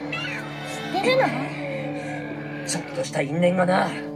知ってるの？ ちょっとした因縁がな。